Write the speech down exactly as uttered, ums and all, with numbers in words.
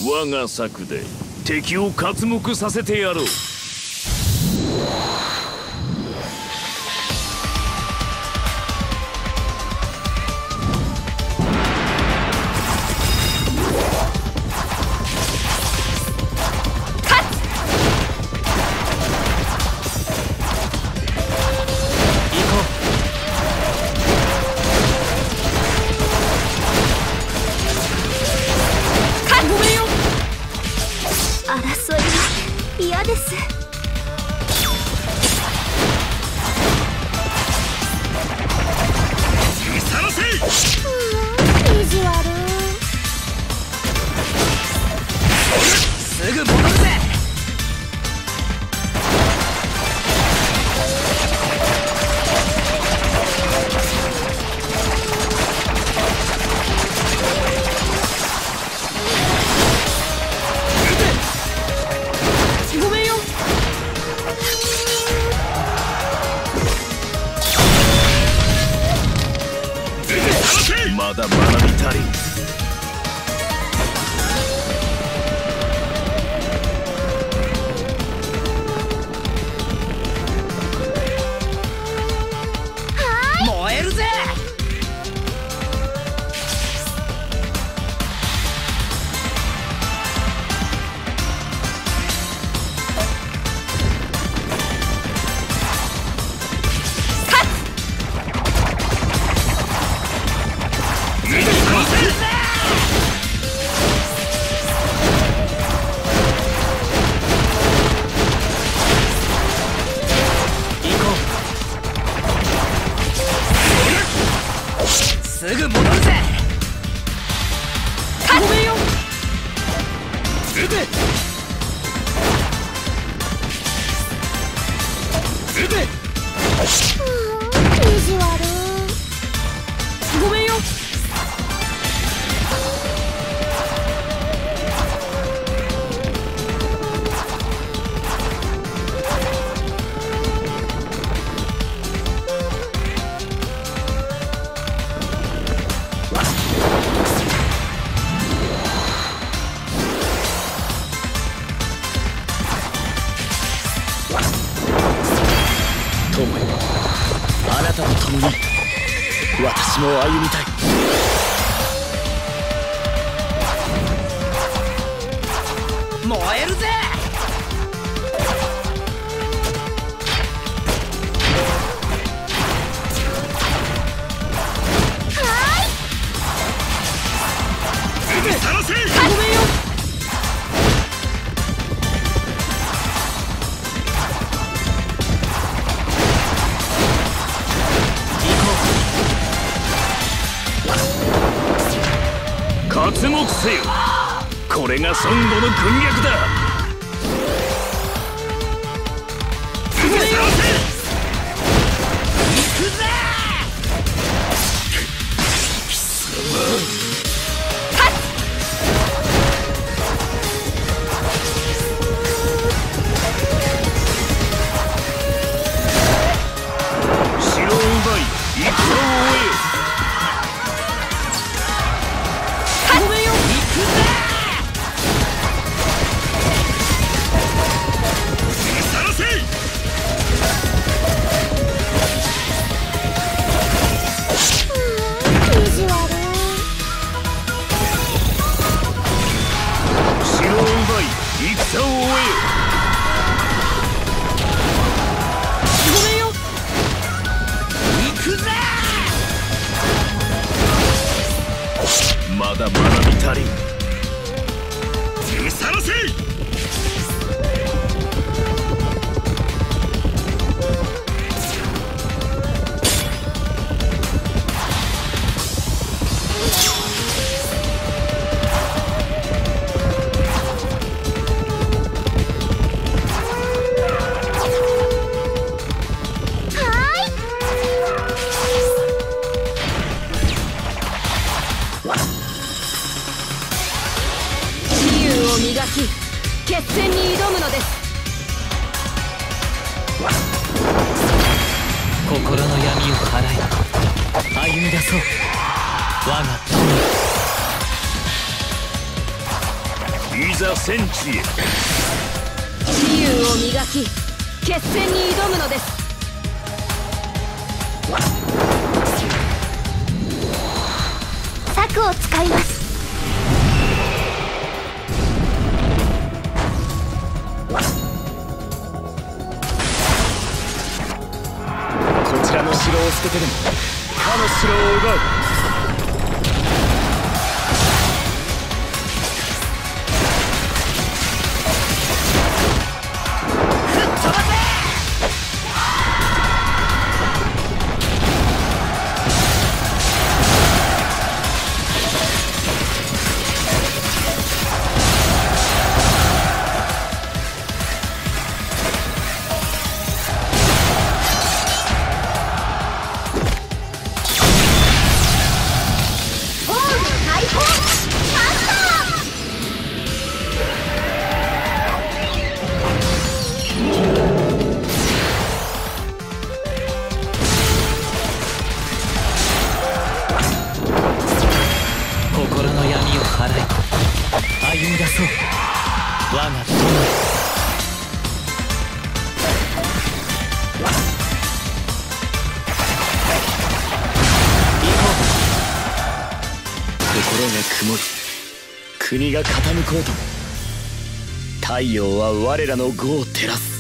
我が策で敵を刮目させてやろう。まだ学び足りん。燃えるぜ。すぐ戻るぜ。ごめんよ。撃て撃て。意地悪。ごめんよ。友よ、あなたと共に私も歩みたい。燃えるぜ。はい。さらせ。ごめんよ。刮目せよ。これが孫悟の軍略だ。行くぜ。貴様。城を奪い戦を終えよ。戦を終えよ。ごめんよ。行くぜ。まだ学び足りん。さらせ。磨き決戦に挑むのです。 心の闇を払い歩み出そう、我が友。 いざ戦地へ。 自由を磨き決戦に挑むのです。 策を使います。 こちらの城を捨ててでも他の城を奪う。 歩み出そう我が友へ。 心が曇り国が傾こうとも太陽は我らの業を照らす。